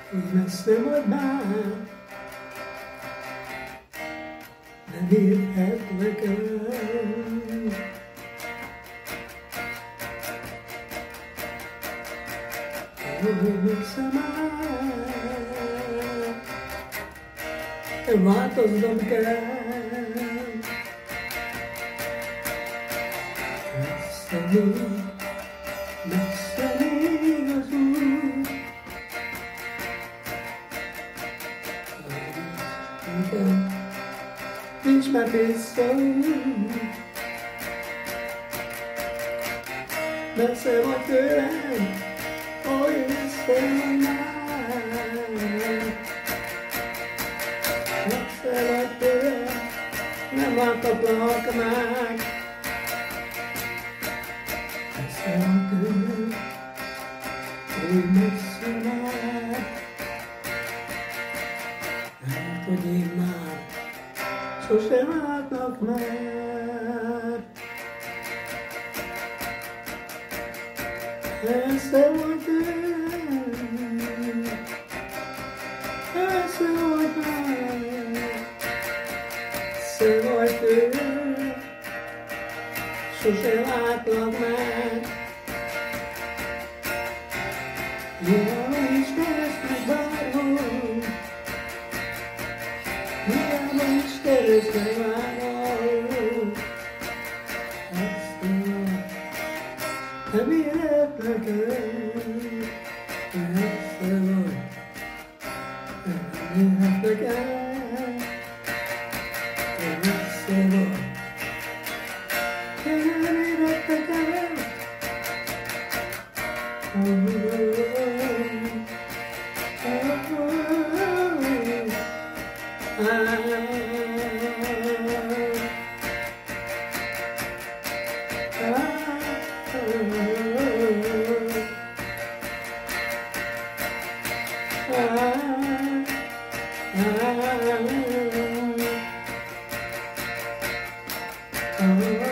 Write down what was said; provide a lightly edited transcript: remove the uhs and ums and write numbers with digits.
hogy messze vagy már, nem érhetlek el. Hogy messze már, változnom kell. Messze még az út, nincs már visszaút. Messze vagy tőlem, oly messze vagy már. Messze vagy tőlem, nem láthatlak meg. Messze vagy tőlem, oly messze már. Lehet, hogy én már sosem látlak már. Messze vagy tőlem, messze vagy már. Messze vagy tőlem, sosem látlak már. Hiába is keresnek bárhol, hiába is keresnek bárhol. Nem érhetlek el, messze vagy, nem érhetlek el, messze vagy, nem érhetlek el. Oh